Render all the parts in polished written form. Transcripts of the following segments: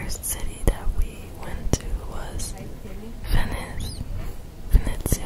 first city that we went to was Venice, Venezia.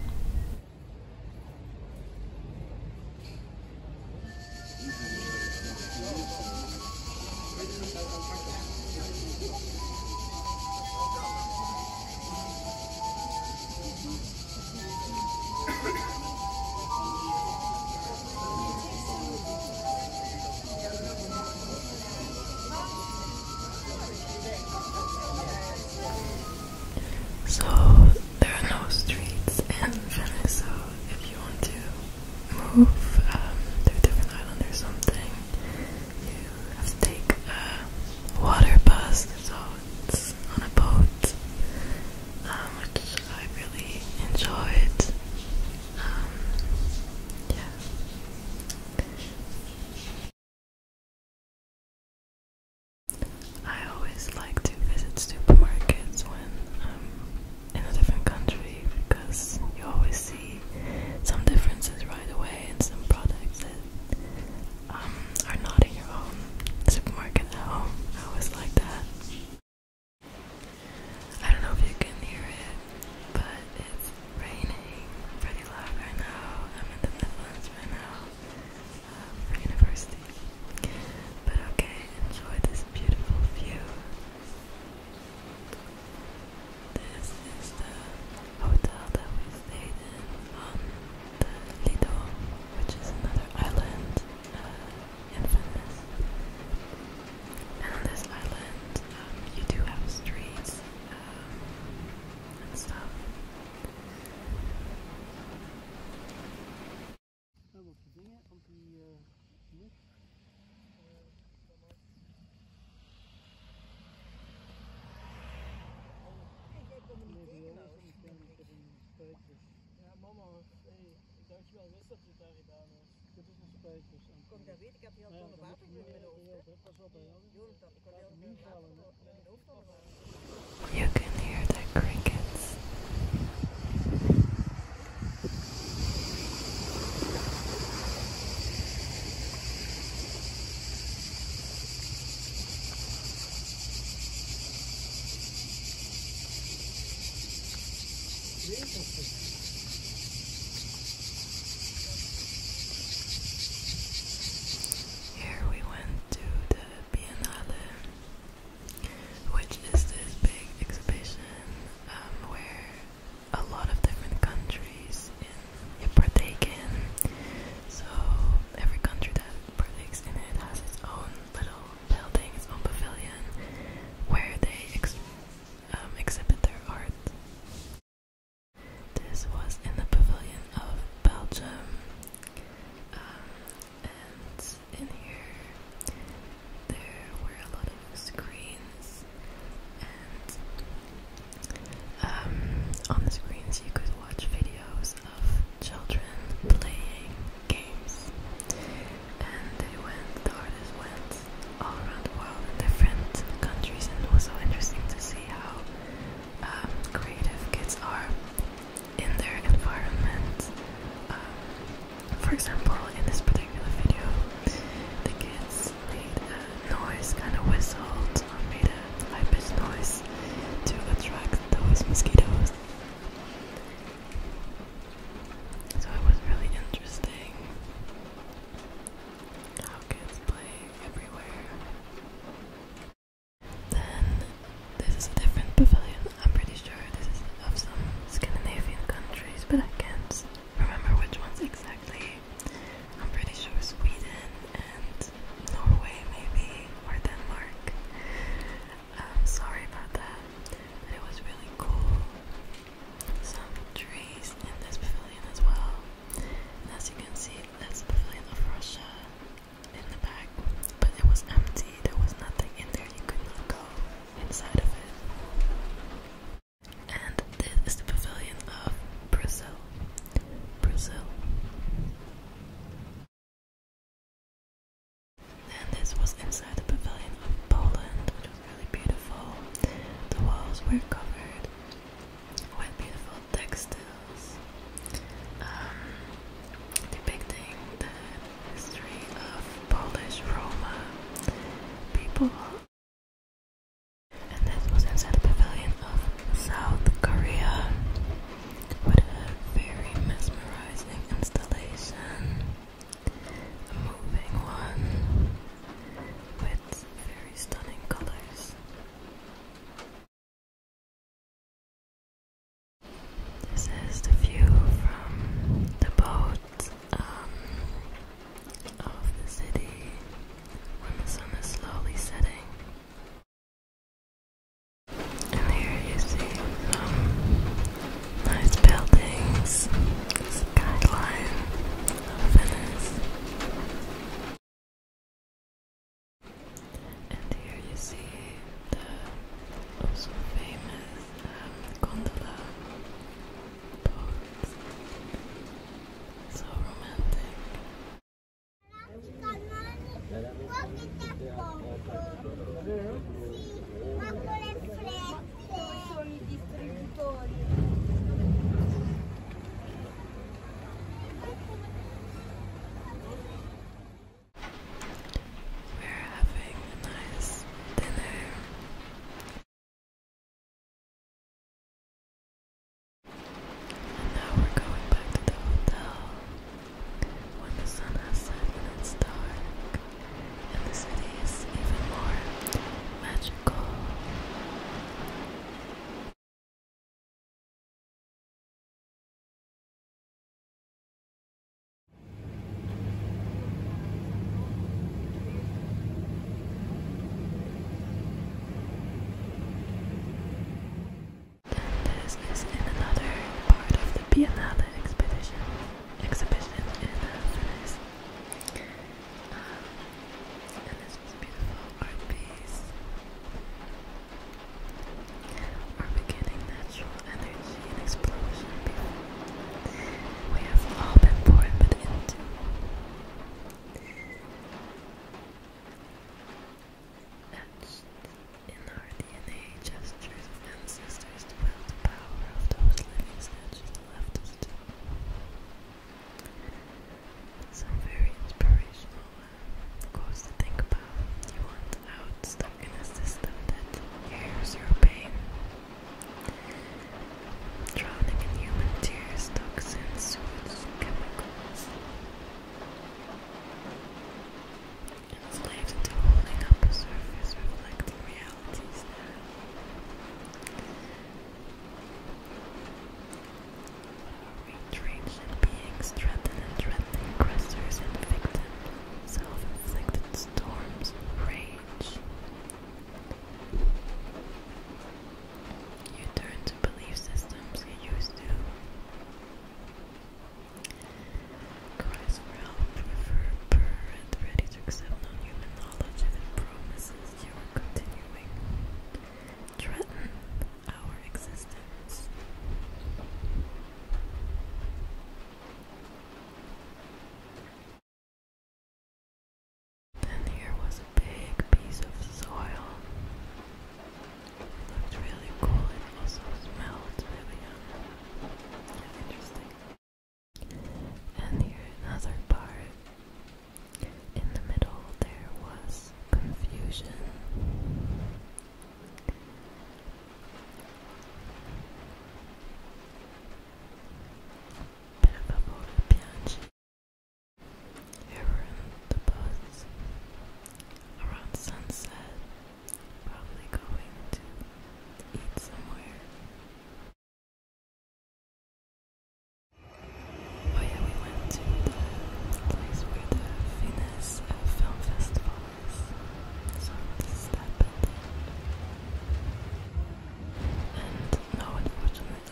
So there are no streets in Venice, so if you want to move to a different island or something, you have to take a water bus, so it's on a boat, which I really enjoyed. Yeah. I always like to visit supermarkets when I'm in a different country because you always see some differences right away and some products that are not in your own supermarket at home. I always like that. I don't know if you can hear it, but it's raining pretty loud right now. I'm in the Netherlands right now for university. But okay, enjoy this beautiful view. This is the hotel that we stayed in on the Lido, which is another island in Venice. And on this island, you do have streets and stuff. Ja, mama, hey, dankjewel, wist dat je het daar gedaan hebt. Dit is een spijkers. Kon ik dat weten? Ik had heel veel water in mijn hoofd. Pas op bij jou. Jonathan, ik had heel veel water in mijn hoofd allemaal. You can hear the crickets. Here we went to the Biennale, which is this big exhibition where a lot of different countries partake in. So every country that partakes in it has its own little building, its own pavilion, where they exhibit their art. This was in the pavilion of Belgium, and in here there were a lot of screens, and on the screens you could watch videos of children playing games, and the artists went all around the world in different countries, and it was so interesting to see how creative kids are in their environment. For example, in this particular video, the kids made a noise, kind of whistled, or made a high-pitched noise to attract those mosquitoes. So it was really interesting how kids play everywhere. Then this is a different pavilion. I'm pretty sure this is of some Scandinavian countries, but I can't remember which ones exactly. I'm pretty sure Sweden and Norway maybe, or Denmark. Sorry about that, but it was really cool. Some trees in this pavilion as well. And as you can see, that's the pavilion of Russia in the back, but it was empty. There was nothing in there. You could not go inside of it. And this is the pavilion of Brazil. Brazil. And this was inside the pavilion of Poland, which was really beautiful. The walls were covered with beautiful textiles, depicting the history of Polish Roma people.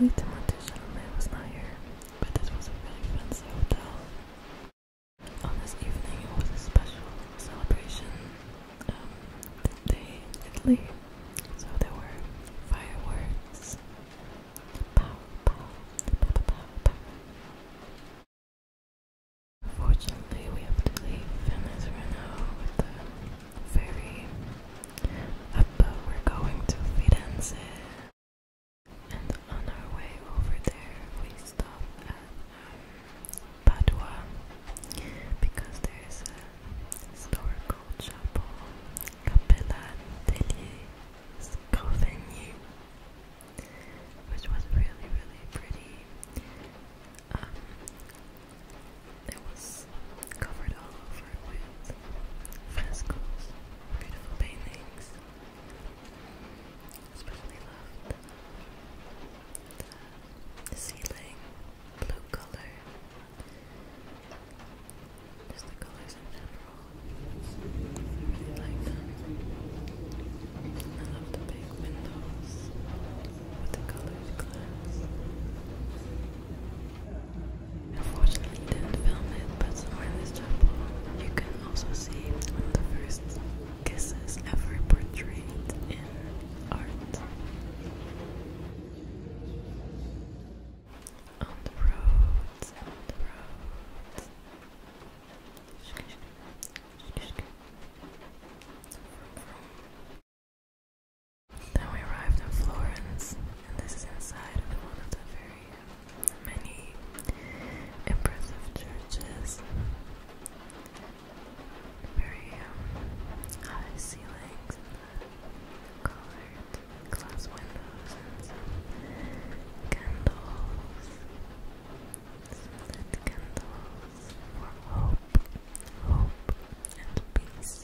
Unfortunately, Timothy Chalamet was not here, but this was a really fancy hotel. On this evening, it was a special celebration day in Italy, so there were fireworks. Pow, pow, pow, pow, pow. Unfortunately, we have to leave Venice right now with the ferry, but we're going to Firenze. And on our way over there, we stop at Padua because there's a historical chapel, Cappella degli Scrovegni, which was really, really pretty. It was covered all over with frescoes, beautiful paintings. Especially loved the ceiling, blue color, just the colors in general. I really like them. I love the big windows with the colored glass. Unfortunately, didn't film it, but somewhere in this chapel you can also see one of the first kisses ever portrayed in art. On the road. Then we arrived in Florence, and this is inside of one of the very many impressive churches. Very high ceilings and colored glass windows and some candles, some lit candles for hope and peace.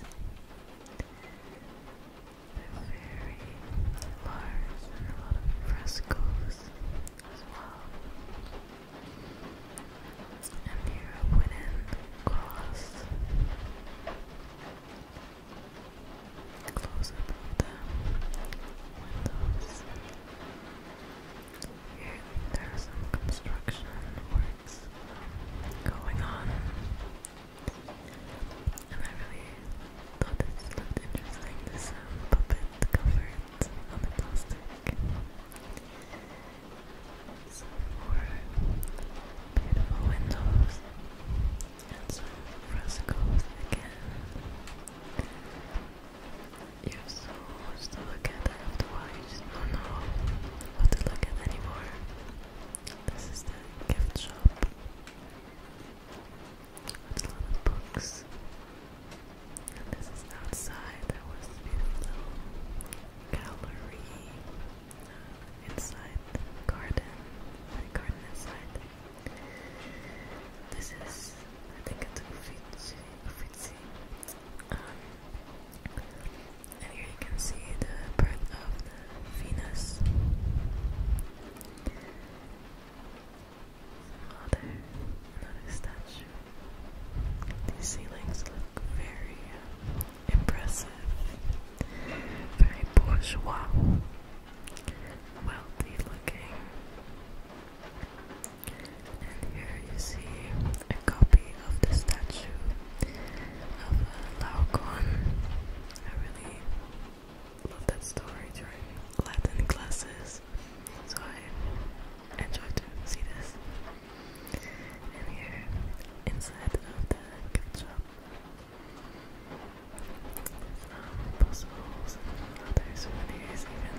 They're very large and a lot of frescoes as well. And here a wooden cross. Close up of the windows. Here there are some construction works going on. And I really thought this looked interesting, this puppet covered on the plastic. Some more beautiful windows and some frescoes again. You have so much to look at that after a while you just don't know what to look at anymore. This is the gift shop. With a lot of books. And this is outside. There was a beautiful little gallery inside the garden. Garden inside. This is, I think it's Xxx. And here you can see the birth of the Venus. Another statue. These ceilings look very impressive, very bourgeois, wealthy looking. And here you see a copy of the statue of Laocoon. I really love that story during Latin classes, so I enjoyed to see this. And here, inside of the gift shop, puzzles and other souvenirs even.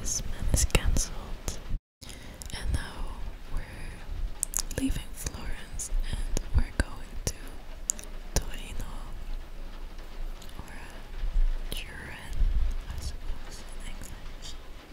this man is cancelled. And now we're leaving Florence and we're going to Torino or Turin, I suppose, in English.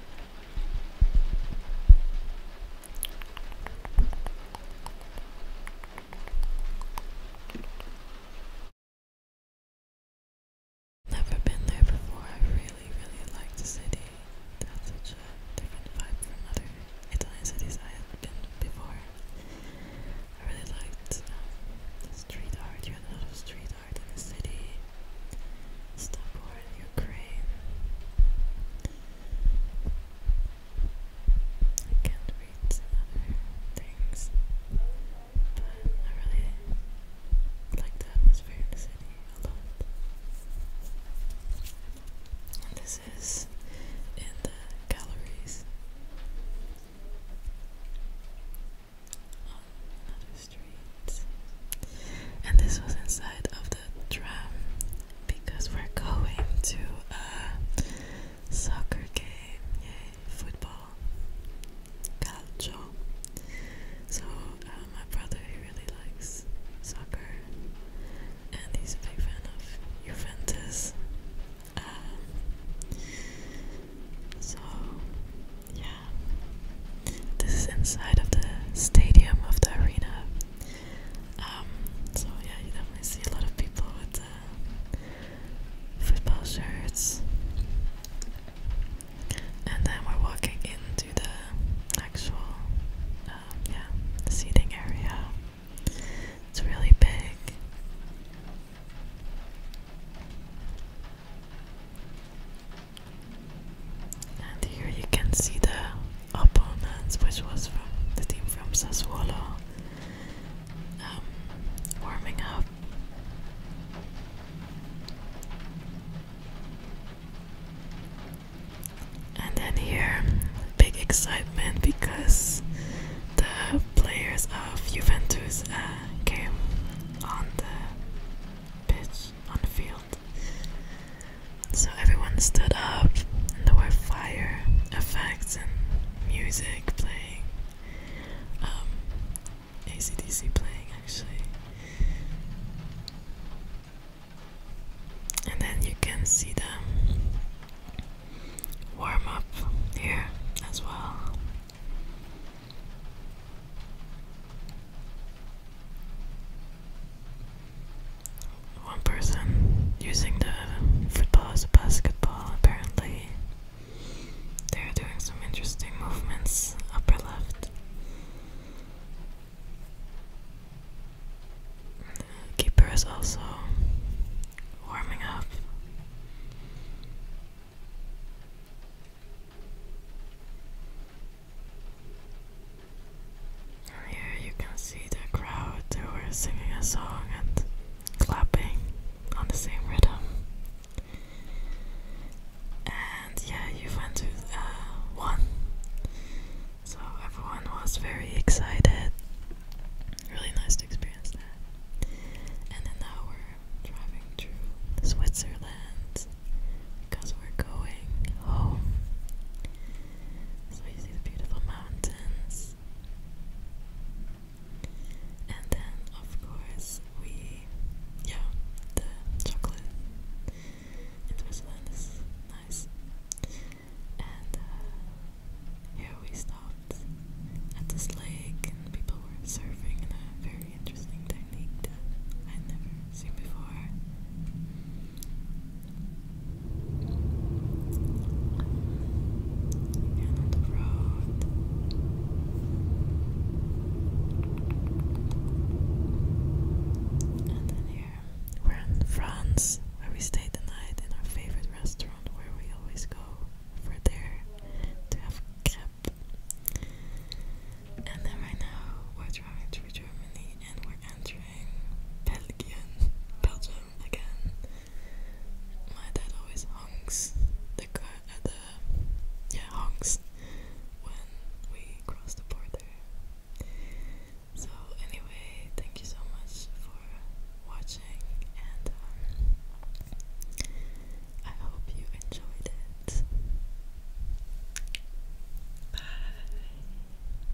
Never been there before. I really, really like the city. It had such a different vibe from other Italian cities I had been before. I really liked the street art. You had a lot of street art in the city. Stopboard, Ukraine. I can't read other things, but I really like the atmosphere in the city a lot. And this is in the galleries on another street. And this was inside of the tram because we're going to a soccer game. Yay, football. Calcio. So my brother, he really likes soccer and he's a big fan of Juventus. So yeah, this is inside of the stadium of the arena. So yeah, you definitely see a lot of people with football shirts. And then we're walking into the actual the seating area. It's really big. And here you can see the opponents, which was from the team from Sassuolo, warming up. And then here, big excitement because the players of Juventus came on the pitch, on the field. So everyone stood up and there were fire effects and music